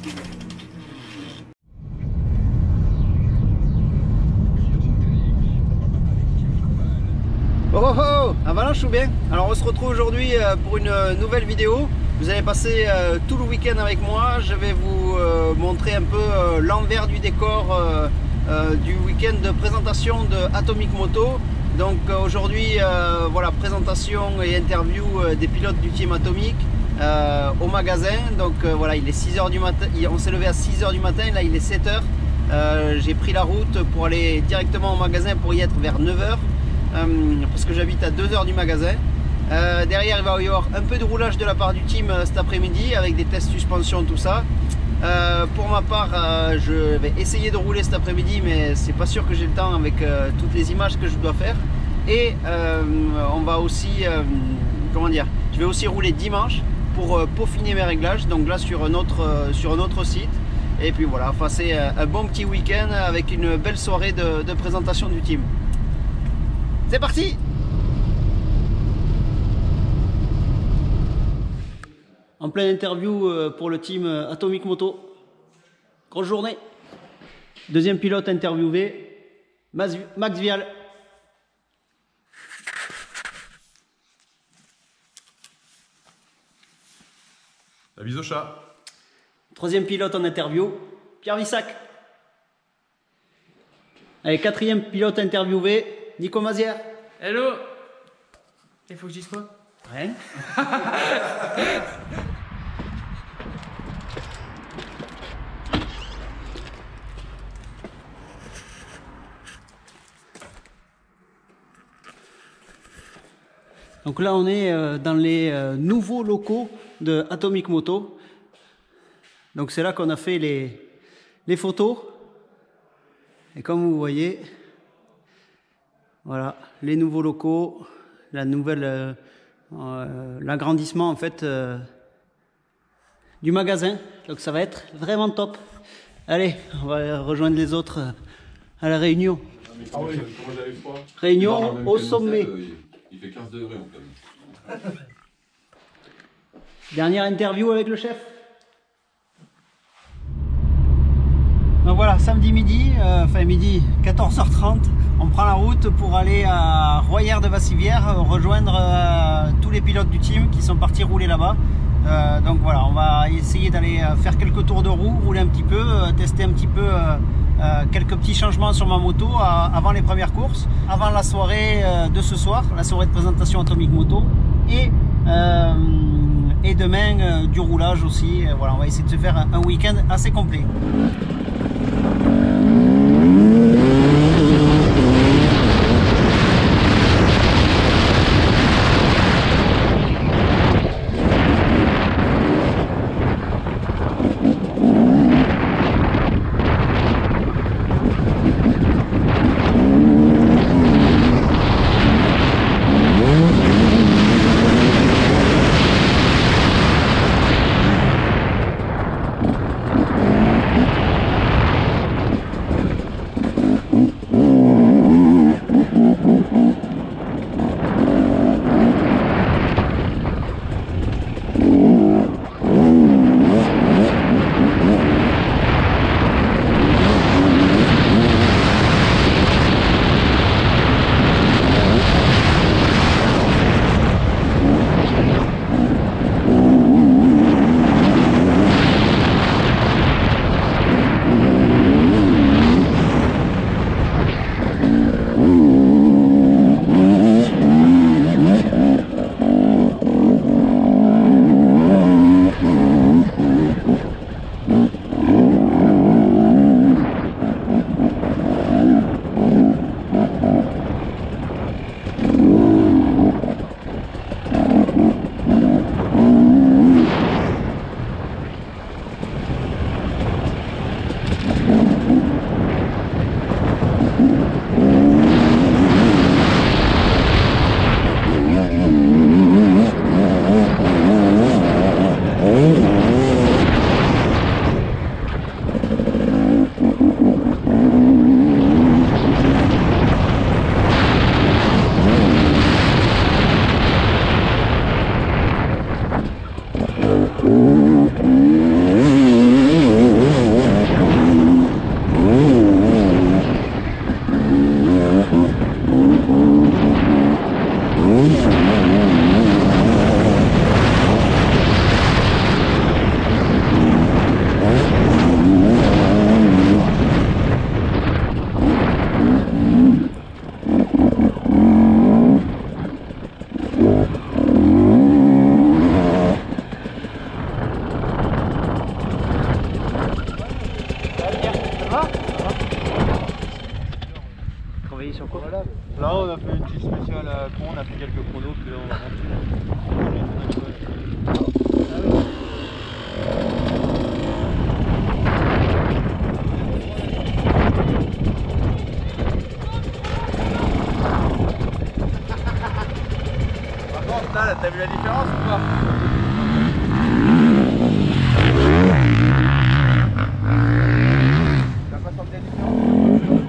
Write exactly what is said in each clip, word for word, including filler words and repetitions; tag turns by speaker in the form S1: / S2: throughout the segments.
S1: Oh oh oh, Avalanche ou bien? Alors on se retrouve aujourd'hui pour une nouvelle vidéo. Vous allez passer euh, tout le week-end avec moi. Je vais vous euh, montrer un peu euh, l'envers du décor euh, euh, du week-end de présentation de Atomic Moto. Donc euh, aujourd'hui, euh, voilà, présentation et interview euh, des pilotes du team Atomic euh, au magasin. Donc euh, voilà, il est six heures du matin, on s'est levé à six heures du matin, là il est sept heures. Euh, j'ai pris la route pour aller directement au magasin pour y être vers neuf heures. Euh, parce que j'habite à deux heures du magasin. Euh, derrière il va y avoir un peu de roulage de la part du team euh, cet après-midi avec des tests suspension, tout ça. Euh, pour ma part, euh, je vais essayer de rouler cet après-midi, mais c'est pas sûr que j'ai le temps avec euh, toutes les images que je dois faire. Et euh, on va aussi, euh, comment dire, je vais aussi rouler dimanche pour euh, peaufiner mes réglages. Donc là sur un autre, euh, sur un autre site. Et puis voilà, enfin, c'est un bon petit week-end avec une belle soirée de, de présentation du team. C'est parti! En pleine interview pour le team Atomic Moto. Grosse journée. Deuxième pilote interviewé, Max Vial.
S2: La bise au chat.
S1: Troisième pilote en interview, Pierre Vissac. Allez, quatrième pilote interviewé, Nico Mazière.
S3: Hello. Il faut que je dise quoi?
S1: Ouais. Donc là on est dans les nouveaux locaux de Atomic Moto. Donc c'est là qu'on a fait les, les photos. Et comme vous voyez, voilà, les nouveaux locaux, la nouvelle, euh, euh, l'agrandissement en fait euh, du magasin. Donc ça va être vraiment top. Allez, on va rejoindre les autres à la réunion.
S2: Ah oui, j'avais froid.
S1: Réunion non, au sommet.
S2: sept, euh, il fait quinze degrés en fait.
S1: Dernière interview avec le chef. Donc voilà, samedi midi, euh, enfin midi, quatorze heures trente, on prend la route pour aller à Royères de Vassivière, euh, rejoindre euh, tous les pilotes du team qui sont partis rouler là-bas. Euh, donc voilà, on va essayer d'aller faire quelques tours de roue, rouler un petit peu, euh, tester un petit peu euh, euh, quelques petits changements sur ma moto euh, avant les premières courses, avant la soirée euh, de ce soir, la soirée de présentation Atomic Moto, et, euh, et demain euh, du roulage aussi. Euh, voilà, on va essayer de se faire un, un week-end assez complet.
S4: Là, on a fait une petite spéciale à con, on a fait quelques chronos, puis là, on va rentrer.
S1: Par contre, là, t'as vu la différence ou pas? T'as pas senti la différence?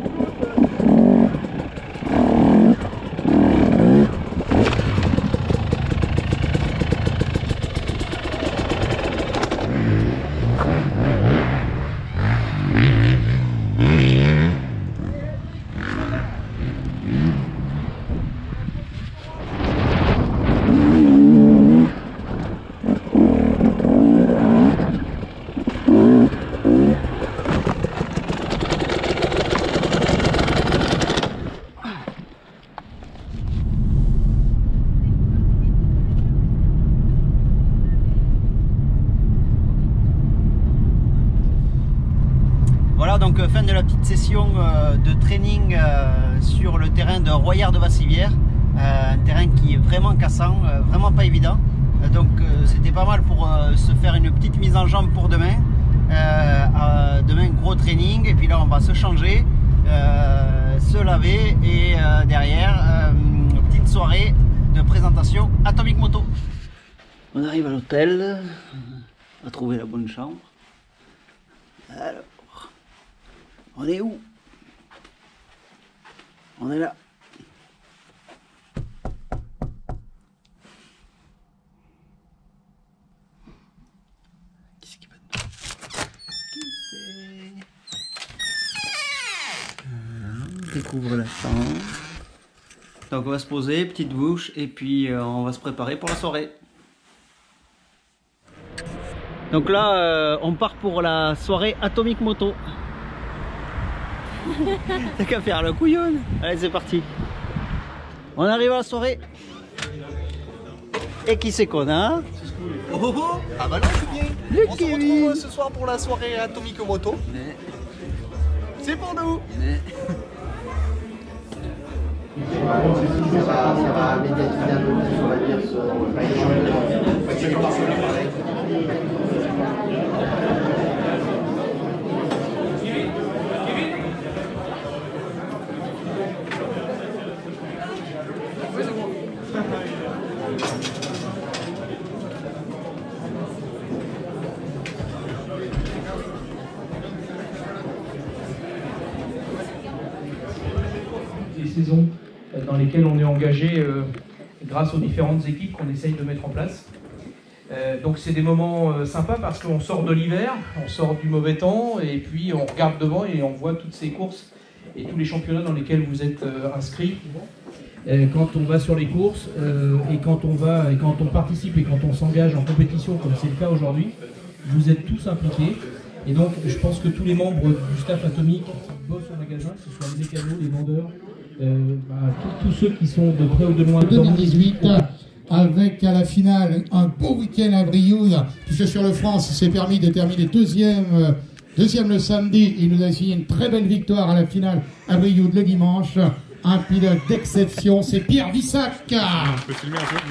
S1: Voilà donc fin de la petite session euh, de training euh, sur le terrain de Royard de Vassivière, euh, un terrain qui est vraiment cassant, euh, vraiment pas évident. Euh, donc euh, c'était pas mal pour euh, se faire une petite mise en jambe pour demain. Euh, euh, demain gros training et puis là on va se changer, euh, se laver et euh, derrière euh, petite soirée de présentation Atomic Moto. On arrive à l'hôtel, on va trouver la bonne chambre. Alors. On est où? On est là. Qu'est-ce qui va nous... Qui c'est? On découvre la chambre. Donc on va se poser, petite douche, et puis euh, on va se préparer pour la soirée. Donc là, euh, on part pour la soirée Atomic Moto. T'as qu'à faire le couillonne. Allez, c'est parti. On arrive à la soirée. Et qui c'est qu'on a?
S5: Oh oh oh. Ah bah non, c'est bien.
S1: Le
S5: On
S1: Kevin.
S5: se retrouve ce soir pour la soirée Atomic Moto.
S1: Mais...
S5: C'est pour nous.
S1: Mais...
S6: Ça va, ça va médiatiser un peu plus, on va dire,
S7: des saisons dans lesquelles on est engagé euh, grâce aux différentes équipes qu'on essaye de mettre en place. Euh, donc c'est des moments euh, sympas parce qu'on sort de l'hiver, on sort du mauvais temps et puis on regarde devant et on voit toutes ces courses et tous les championnats dans lesquels vous êtes euh, inscrits. Euh, quand on va sur les courses euh, et quand on va et quand on participe et quand on s'engage en compétition comme c'est le cas aujourd'hui, vous êtes tous impliqués. Et donc je pense que tous les membres du staff Atomic qui bossent au magasin, que ce soit les mécanos, les vendeurs, euh, bah, tous, tous ceux qui sont de près ou de loin
S8: deux mille dix-huit, avec à la finale un beau week-end à Brioude, puisque sur le France il s'est permis de terminer deuxième, deuxième le samedi. Il nous a signé une très belle victoire à la finale à Brioude le dimanche. Un pilote d'exception, c'est Pierre Vissac.
S2: Je peux filmer un peu?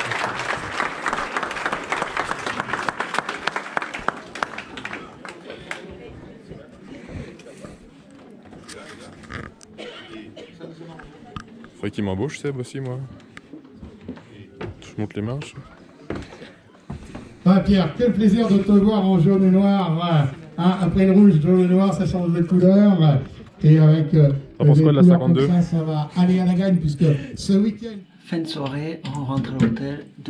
S2: Faudrait qu'il m'embauche, Seb, aussi, moi. Je monte les marches.
S8: Ah, Pierre, quel plaisir de te voir en jaune et noir. Hein, après le rouge, jaune et noir, ça change de couleur. Et avec euh,
S2: T'en penses quoi de la cinquante-deux?
S8: ça, ça va aller à la gagne, puisque ce week-end...
S1: Fin de soirée, on rentre à l'hôtel, douche.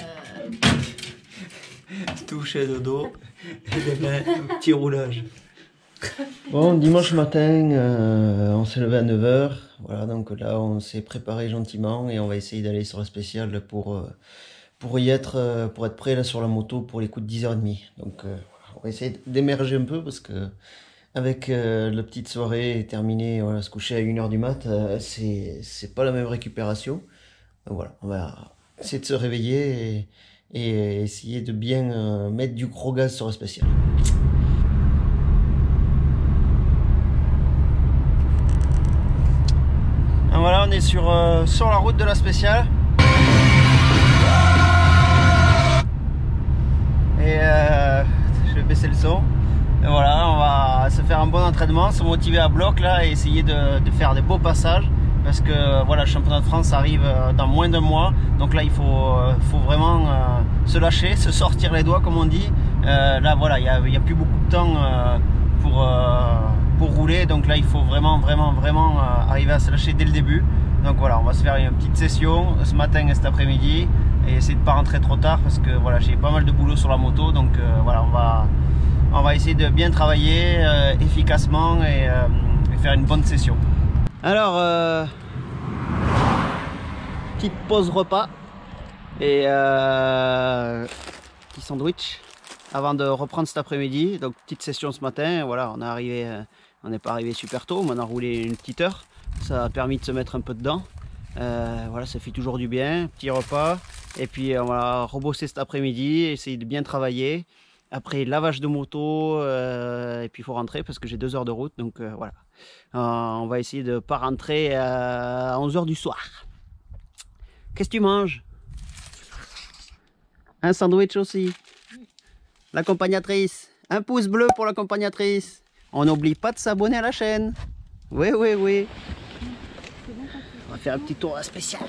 S1: Douche et dodo. Et demain, un petit roulage. Bon, dimanche matin, euh, on s'est levé à neuf heures. Voilà, donc là, on s'est préparé gentiment et on va essayer d'aller sur la spéciale pour, euh, pour y être, euh, pour être prêt là sur la moto pour les coups de dix heures trente. Donc, euh, on va essayer d'émerger un peu parce que avec euh, la petite soirée terminée, voilà, se coucher à une heure du mat, euh, c'est c'est pas la même récupération. Donc voilà, on va essayer de se réveiller et, et essayer de bien euh, mettre du gros gaz sur la spéciale. on est sur, euh, sur la route de la spéciale. Et euh, je vais baisser le son. Et voilà, on va se faire un bon entraînement, se motiver à bloc là et essayer de, de faire des beaux passages. Parce que voilà, le championnat de France arrive dans moins d'un mois. Donc là, il faut, faut vraiment euh, se lâcher, se sortir les doigts comme on dit. Euh, là voilà, il n'y a, a plus beaucoup de temps euh, pour, euh, pour rouler. Donc là, il faut vraiment, vraiment, vraiment euh, arriver à se lâcher dès le début. Donc voilà, on va se faire une petite session ce matin et cet après-midi. Et essayer de ne pas rentrer trop tard parce que voilà, j'ai pas mal de boulot sur la moto. Donc euh, voilà, on va, on va essayer de bien travailler euh, efficacement et, euh, et faire une bonne session. Alors, euh, petite pause repas et euh, petit sandwich avant de reprendre cet après-midi. Donc petite session ce matin. Voilà, on est arrivé, on n'est pas arrivé super tôt, mais on a roulé une petite heure. Ça a permis de se mettre un peu dedans. Euh, voilà, ça fait toujours du bien. Petit repas et puis on va rebosser cet après-midi, essayer de bien travailler. Après lavage de moto euh, et puis il faut rentrer parce que j'ai deux heures de route. Donc euh, voilà. Euh, on va essayer de ne pas rentrer à onze heures du soir. Qu'est-ce que tu manges? Un sandwich aussi. L'accompagnatrice. Un pouce bleu pour l'accompagnatrice. On n'oublie pas de s'abonner à la chaîne. Oui, oui, oui. On va faire un petit tour spécial.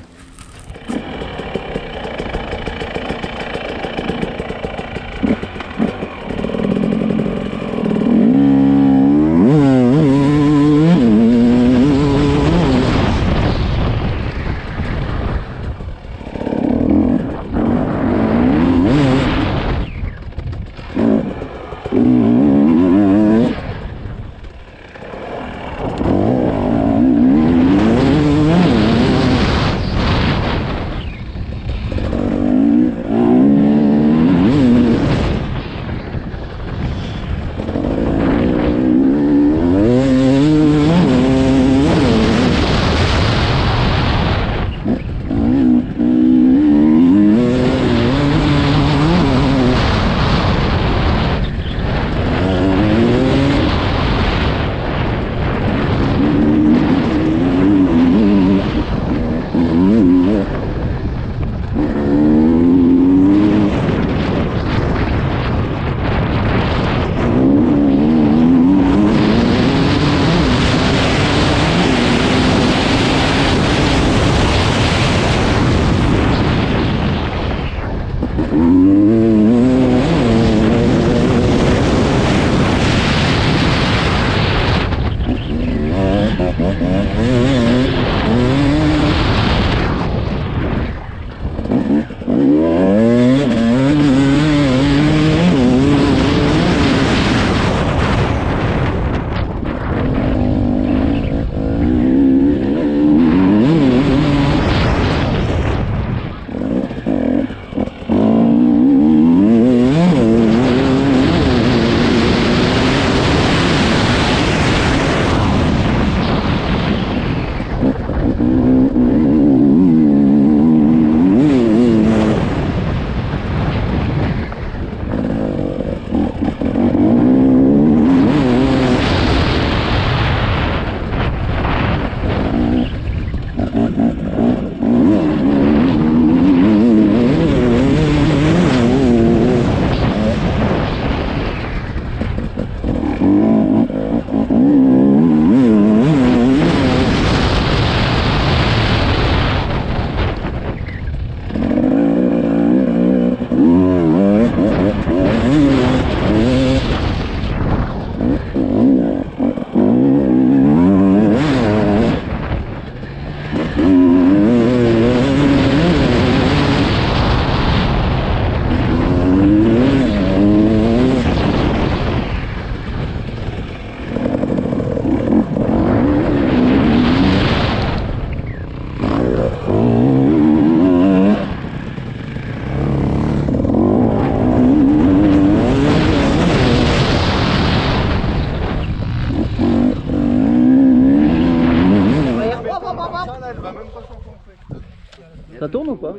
S1: Ça tourne ou pas?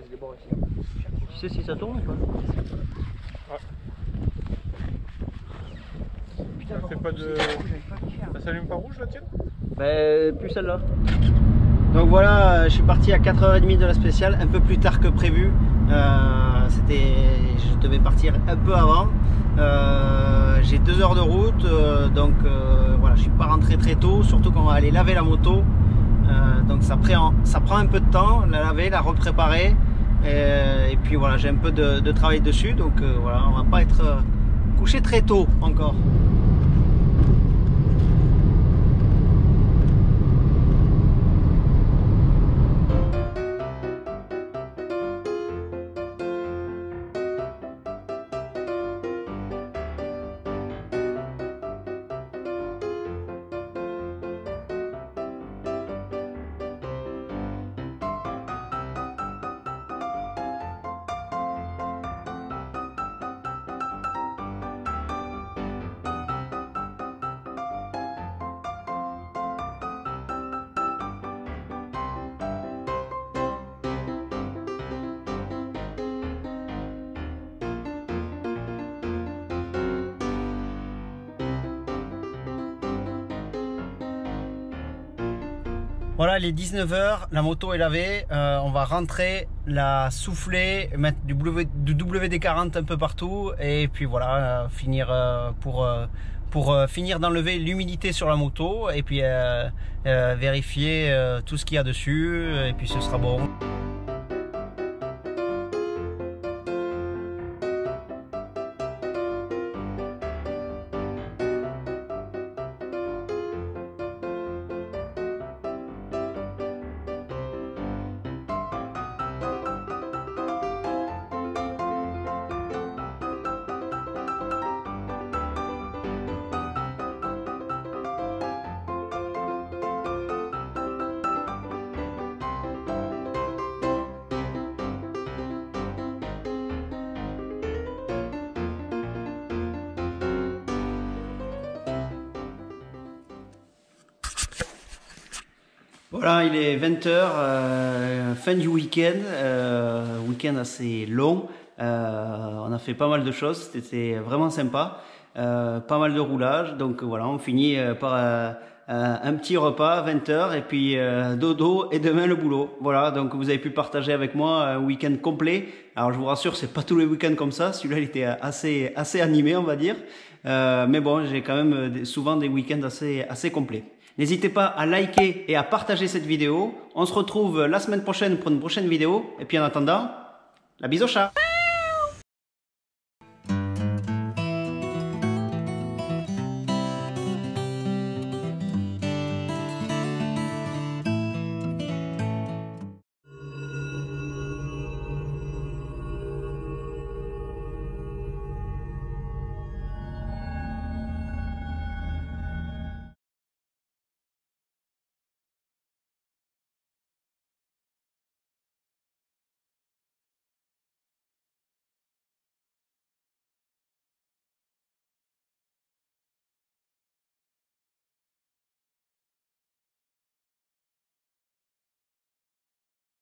S1: Tu sais si ça tourne ou pas?
S2: Ouais. Ça fait pas de... Ça s'allume pas rouge la tienne?
S1: Bah plus celle-là. Donc voilà, je suis parti à quatre heures trente de la spéciale, un peu plus tard que prévu. Euh, c'était, je devais partir un peu avant. Euh, j'ai deux heures de route, euh, donc euh, voilà, je suis pas rentré très tôt, surtout qu'on va aller laver la moto. Euh, donc ça prend, ça prend un peu de temps, la laver, la repréparer. Et, et puis voilà, j'ai un peu de, de travail dessus, donc euh, voilà, on va pas être euh, couché très tôt encore. Voilà, il est dix-neuf heures, la moto est lavée, euh, on va rentrer, la souffler, mettre du, w, du W D quarante un peu partout et puis voilà, euh, finir euh, pour, euh, pour euh, finir d'enlever l'humidité sur la moto et puis euh, euh, vérifier euh, tout ce qu'il y a dessus et puis ce sera bon. Voilà, il est vingt heures, euh, fin du week-end, euh, week-end assez long, euh, on a fait pas mal de choses, c'était vraiment sympa, euh, pas mal de roulage, donc voilà, on finit par euh, un petit repas à vingt heures et puis euh, dodo et demain le boulot. Voilà, donc vous avez pu partager avec moi un week-end complet. Alors je vous rassure, c'est pas tous les week-ends comme ça, celui-là il était assez, assez animé on va dire, euh, mais bon, j'ai quand même souvent des week-ends assez, assez complets. N'hésitez pas à liker et à partager cette vidéo. On se retrouve la semaine prochaine pour une prochaine vidéo. Et puis en attendant, la bise au chat.